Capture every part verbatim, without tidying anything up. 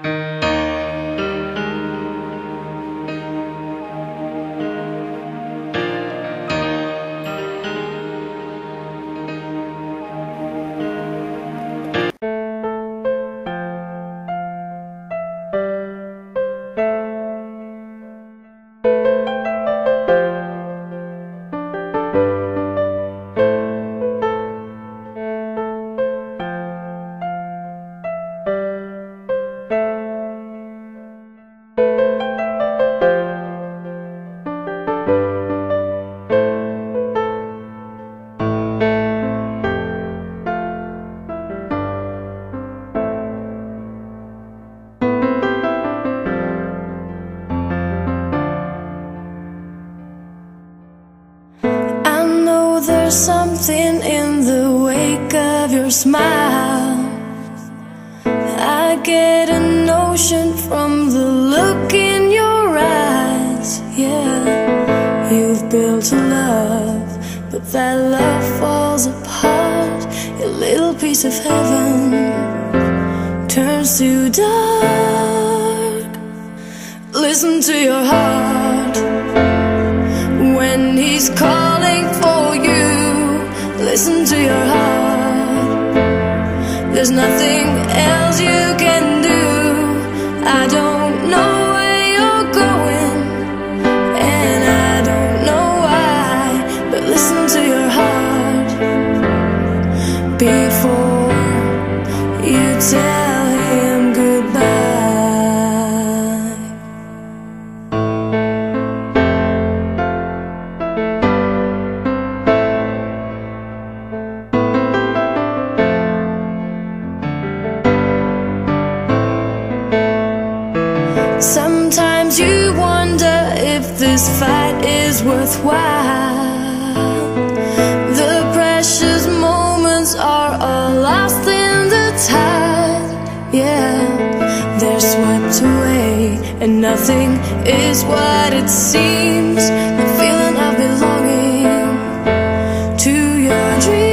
There's something in the wake of your smile. I get a notion from the look in your eyes. Yeah, you've built a love, but that love falls apart. Your little piece of heaven turns to dark. Listen to your heart when he's calling for you. Listen to your heart. There's nothing else you can do. I don't know where you're going, and I don't know why, but listen to your heart before you tell him goodbye. Sometimes you wonder if this fight is worthwhile. The precious moments are all lost in the tide. Yeah, they're swept away, and nothing is what it seems. The feeling of belonging to your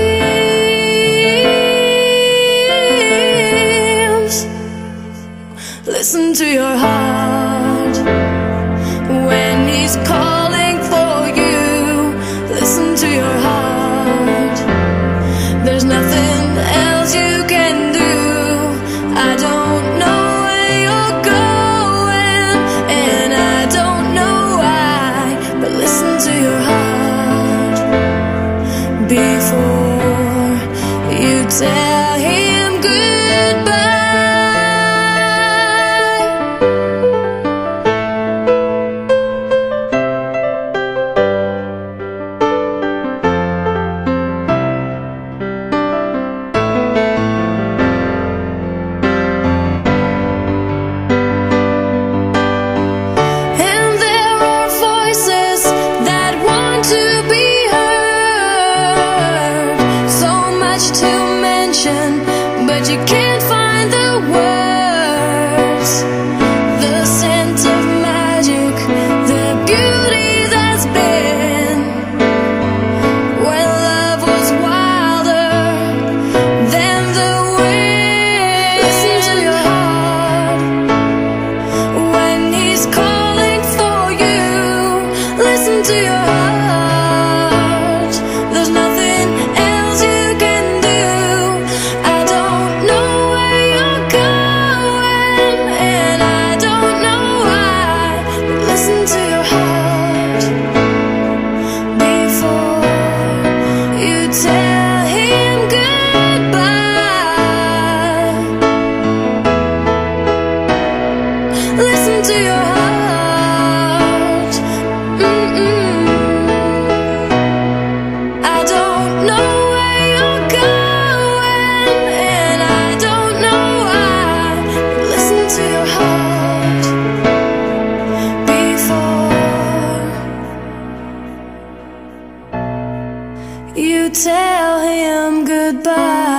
dreams. Listen to your heart when he's calling for you. Listen to your heart. There's nothing else you can do. I don't know where you're going, and I don't know why, but listen to your heart before you tell him goodbye. But you can't find the words, the scent of magic, the beauty that's been when love was wilder than the wind. Listen to your heart when he's calling for you. Listen to your heart. There's nothing else you can do. I don't know where you're going, and I don't know why, but listen to your heart before you tell him goodbye. Listen to your heart. Mm-mm. I don't know where you're going, and I don't know why, but listen to your heart before you tell him goodbye.